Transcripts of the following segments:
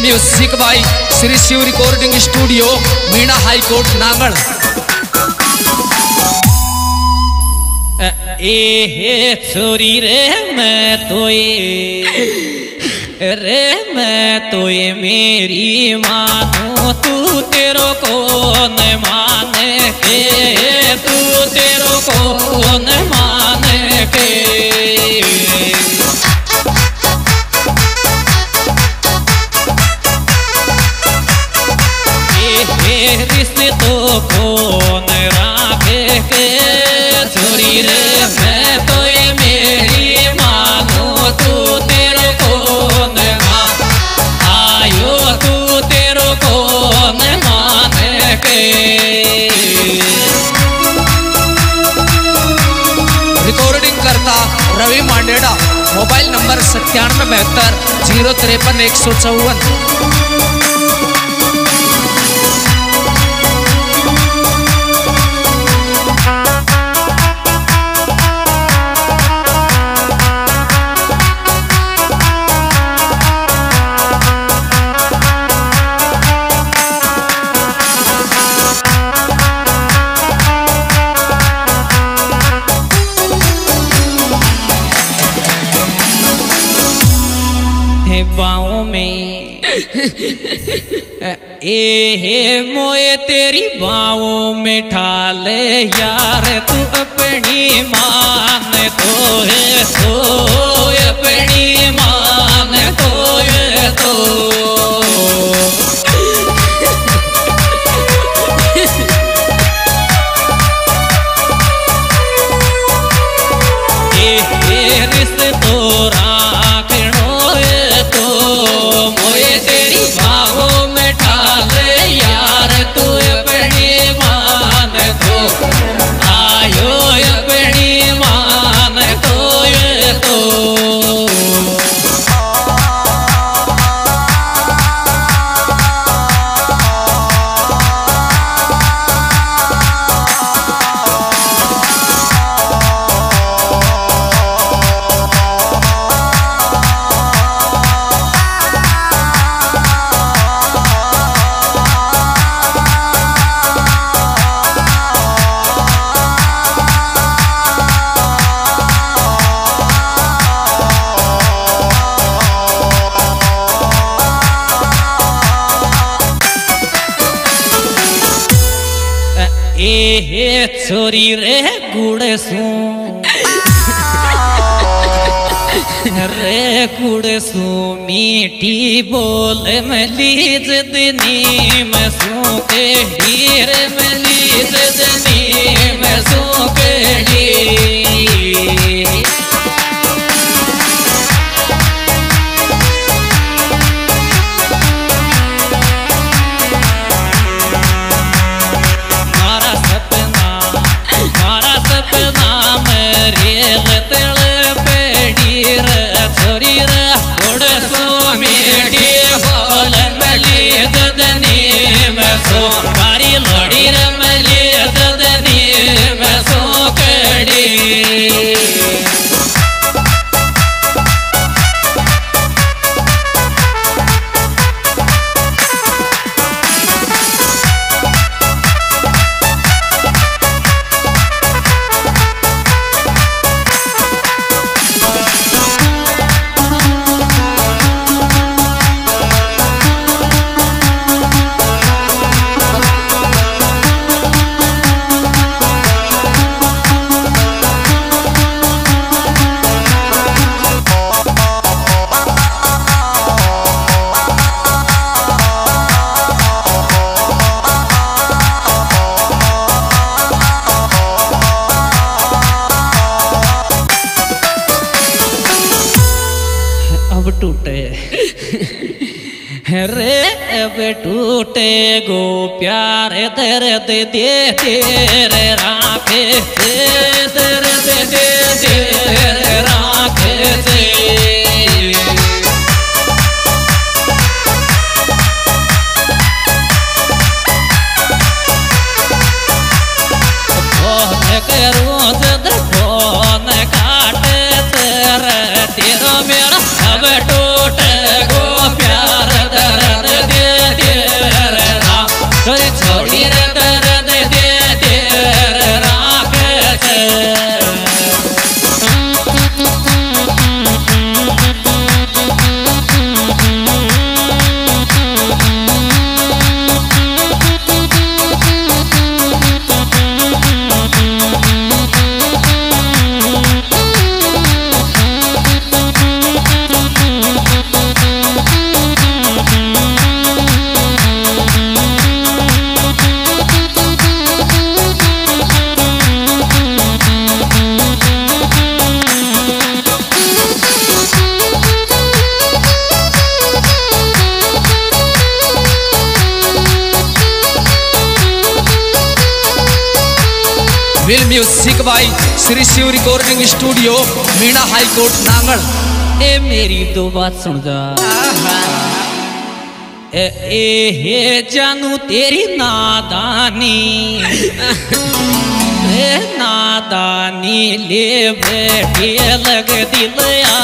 Music by Shri Shiv recording studio Meena high court Nagad. ए छोरी रे मैं तोए मेरी मानू तू तेरो कौन माने के तू तेरो कौन माने के रिश्ते तो कौन राखे के छोरी रे मैं तोए मेरी मानू तू तेरो कौन आयो तू तेरो कौन माने के। रिकॉर्डिंग करता रवि मांडेड़ा, मोबाइल नंबर 9772 053 154। बाहों में मोए तेरी बाहों में ठाले यार तू अपनी मान तो है तो अपनी मान तो है तो रिश्ते तो राखनो तो मोए तेरी बाहों में ठाले यार तू अपनी मान तो आयो अपनी मान तो ये तो छोरी रे गुड़ सू रे गुड़ सू मीठी बोल मलीज दनी में सू के ढीर मलीज दनी में सू के ढीर छोरी रे गुड़ सो मीठी बोल मली ददनी में सो मारी लोड़ी रे मली ददनी में सो कड़ी टूटे रे अब टूटे गो प्यार दर्द दे तेरे राखे दर्द दे तेरे राखे करूँ फोन काट तेरा मेरा अब टूटे गो प्यार दर्द film music by Shri Shiv recording studio Meena high court Nangal. ए मेरी दो बात सुन जा। हे जानू तेरी नादानी नादानी ले बैठे लग दिल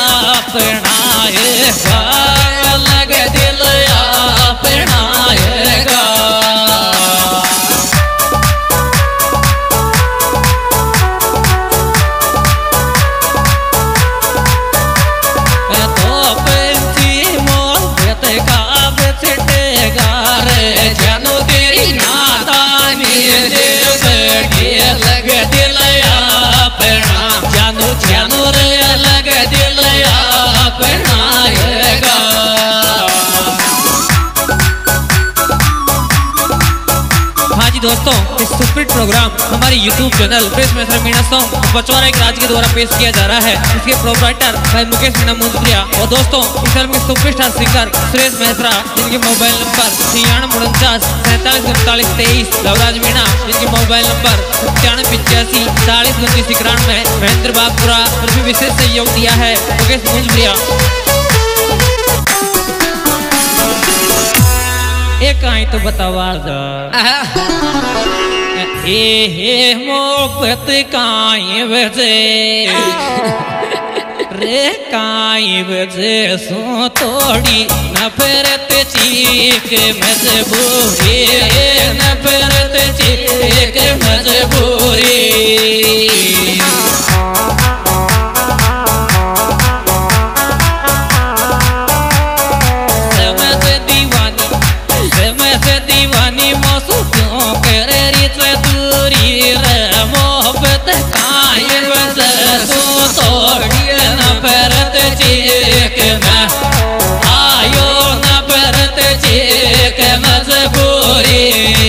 अपनाएगा लग दिल अपनाएगा। जानू तेरी नादानी लग दिल अपना जानू जानू रे लग दिल अपनाएगा। हाँ जी दोस्तों, इस सुपरहिट प्रोग्राम हमारे YouTube channel press Maisra Meena song Pachwara एक राज के द्वारा पेश किया जा रहा है। इसके प्रोप्राइटर भाई मुकेश मीणा मुंद्रिया और दोस्तों इस फिल्म के सुपरस्टार सिंगर सुरेश महसरा जिनके मोबाइल नंबर 9349 लवराज मीणा जिनके मोबाइल नंबर 9785 महेंद्र बागपुरा और भी विशेष सहयोग दिया है मुकेश मुंद्रिया। एक आई तो बतावा हे मोहब्बत काई बजे रे काई बजे सो तोड़ी नफरत चीख मजबूरी नफरत चीख मजबूरी। दीवानी मौसू क्यों कर दूरी रे मोहब्बत काई बजे सो तोड़ी नफरत चीख में आयो नफरत चीख मजबूरी।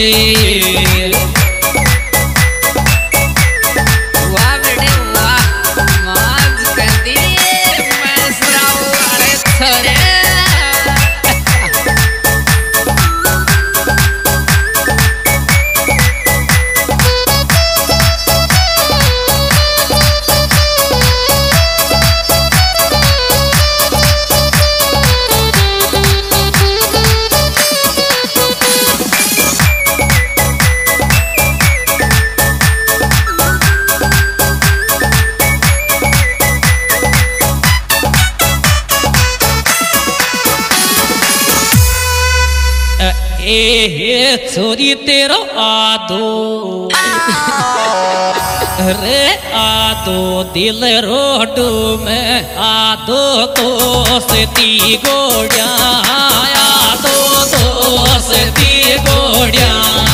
वाह बेटे वाह मौज कर दी मैसरा वाले छोरे। छोरी तेरो आदो रे आदो दिल रोडू में आदो तो सती गोड़िया आदो तो सती गोड़िया।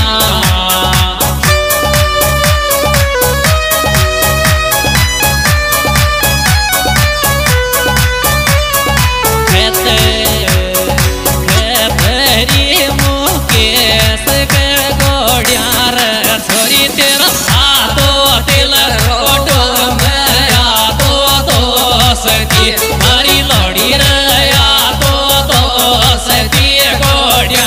छोरी तेरा आदो दिल रोडो में आदो तो सती मारी लौड़ी रे आदो तो सती गोड़िया।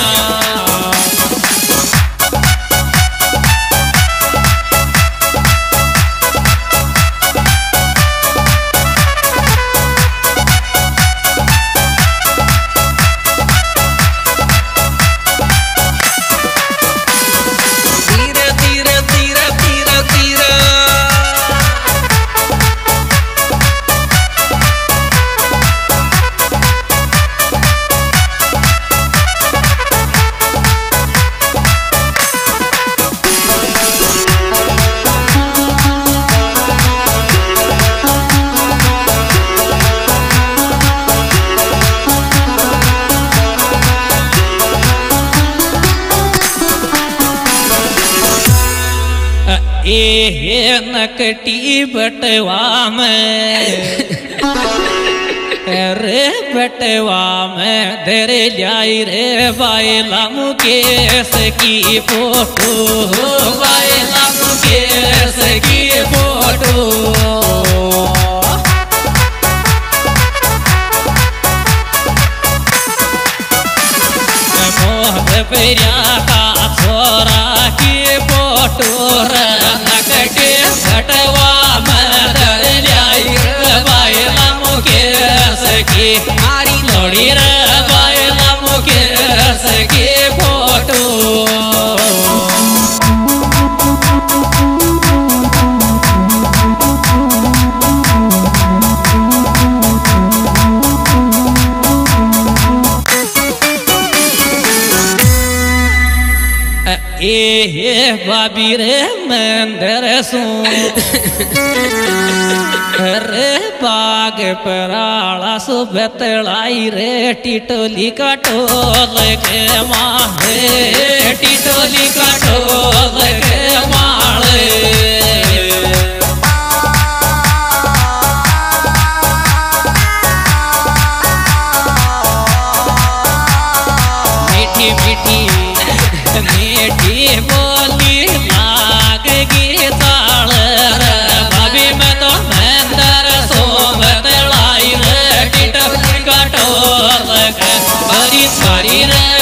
नकटी बटवा में रे बटवा में तेरे लाई रे बायला मुकेश की फोटो बायला मुकेश की फोटो। मोह पेरिया का छोरा की फोटो नकटे मारी लोड़ी रे बायला मुकेश की फोटो ए बाबी रे मंदिर सू रे बाग पराला सुबतलाई रे टिटोली का टोल के माहे टिटोली का टोल के माले मीठी मीठी मीठी बोली लाग गीताल भाभी मैं तो मंदर सोबत लाई रे टिटोली का टोल बड़ी सारी रे